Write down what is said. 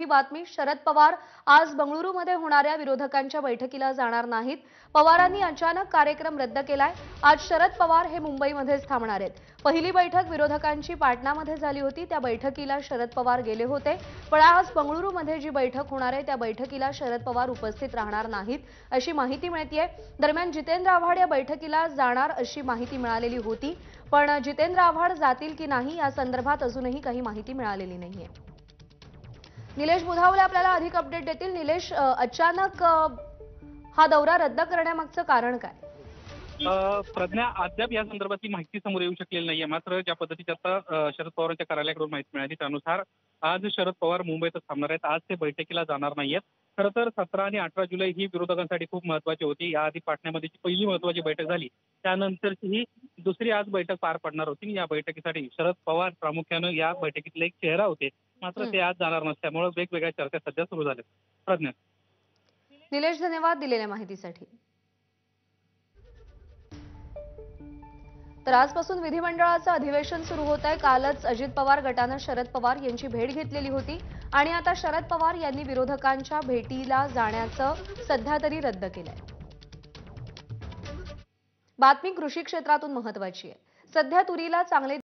बातमी. शरद पवार आज बंगळुरूमध्ये होणाऱ्या विरोधकांच्या बैठकीला जाणार नाहीत. पवारांनी अचानक कार्यक्रम रद्द केलाय. आज शरद पवार हे मुंबईमध्येच थांबणार आहेत. पहिली बैठक विरोधकांची पाटणामध्ये झाली होती. त्या बैठकीला शरद पवार गेले होते. पण आज बंगळुरूमध्ये जी बैठक होणार आहे त्या बैठकीला शरद पवार उपस्थित राहणार नाहीत अशी माहिती मिळतेय. दरम्यान जितेंद्र आव्हाड या बैठकीला जाणार अशी माहिती मिळालेली होती. पण जितेंद्र आव्हाड जातील की नाही या संदर्भात अजूनही काही माहिती मिळालेली नाहीये. निलेश बुधावले आपल्याला अधिक अपडेट देतील. निलेश, अचानक हा दौरा रद्द करण्यामागचं कारण काय? प्रज्ञा, अद्याप या संदर्भातली माहिती समोर येऊ शकलेली नाहीये. मात्र ज्या पद्धतीची आता शरद पवारांच्या कार्यालयाकडून माहिती मिळाली त्यानुसार आज शरद पवार मुंबईतच थांबणार आहेत. आज ते बैठकीला जाणार नाहीयेत. खरं तर 17 आणि 18 जुलै ही विरोधकांसाठी खूप महत्वाची होती. याआधी पाटण्यामध्ये जी पहिली महत्वाची बैठक झाली त्यानंतरची ही दुसरी आज बैठक पार पडणार होती. या बैठकीसाठी शरद पवार प्रामुख्यानं या बैठकीतले एक चेहरा होते. मात्र ते आज जाणार नसल्यामुळे वेगवेगळ्या चर्चा सध्या सुरू झाल्या. प्रज्ञा. निलेश, धन्यवाद दिलेल्या माहितीसाठी. तर आजपासून विधिमंडळाचं अधिवेशन सुरू होत आहे. कालच अजित पवार गटानं शरद पवार यांची भेट घेतलेली होती आणि आता शरद पवार यांनी विरोधकांच्या भेटीला जाण्याचं सध्या तरी रद्द केलंय. बातमी कृषी क्षेत्रातून महत्वाची आहे. सध्या तुरीला चांगले